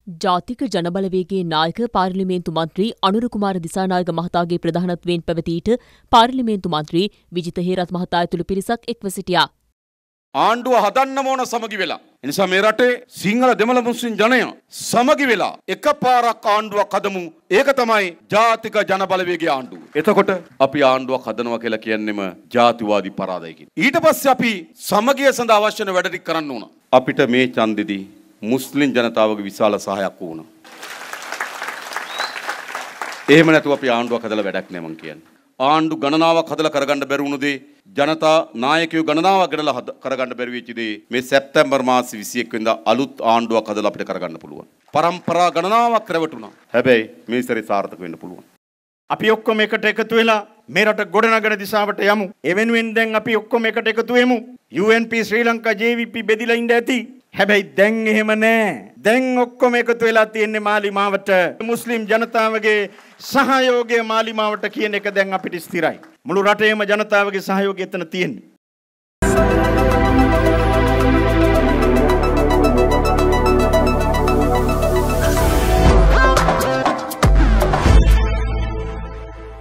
ජාතික ජනබලවේගයේ නායක පාර්ලිමේන්තු මන්ත්‍රී අනුර කුමාර දිසානායක මහතාගේ ප්‍රධානත්වයෙන් පැවති ඊට පාර්ලිමේන්තු මන්ත්‍රී විජිත හේරත් මහතා ඇතුළු පිරිසක් එක්ව සිටියා. ආණ්ඩුව හදන්නම ඕන සමගි වෙලා. එනිසා මේ රටේ සිංහල දෙමළ මුස්ලිම් ජනය සමගි වෙලා එකපාරක් ආණ්ඩුවක් හදමු. ඒක තමයි ජාතික ජනබලවේගයේ ආණ්ඩුව. එතකොට අපි ආණ්ඩුවක් හදනවා කියලා කියන්නෙම ජාතිවාදී පරාදයකින්. ඊට පස්සේ අපි සමගිය සඳහා අවශ්‍ය වැඩ ටික කරන්න ඕන. අපිට මේ ඡන්දෙදී මුස්ලිම් ජනතාවගේ විශාල සහායක් වුණා. එහෙම නැතුව අපි ආණ්ඩුවක් හදලා වැඩක් නෑ මං කියන්නේ. ආණ්ඩු ගණනාවක් හදලා කරගන්න බැරි වුණු දේ ජනතා නායකයෝ ගණනාවක් ගඩලා කරගන්න බැරි වෙච්ච දේ මේ සැප්තැම්බර් මාසේ 21 වෙනිදා අලුත් ආණ්ඩුවක් හදලා අපිට කරගන්න පුළුවන්. පරම්පරා ගණනාවක් රැවටුණා. හැබැයි මේ සැරේ සාර්ථක වෙන්න පුළුවන්. අපි ඔක්කොම එකට එකතු වෙලා මේ රට ගොඩනගන දිශාවට යමු. ඒ වෙනුවෙන් දැන් අපි ඔක්කොම එකට එකතු වෙමු. UNP ශ්‍රී ලංකා JVP බෙදිලා ඉඳ ඇති. හැබැයි දැන් එහෙම නෑ. දැන් ඔක්කොම එකතු වෙලා තියෙන්නේ මාලිමාවට. මුස්ලිම් ජනතාවගේ සහයෝගය මාලිමාවට කියන එක දැන් අපිට ස්ථිරයි. මුළු රටේම ජනතාවගේ සහයෝගය එතන තියෙන්නේ.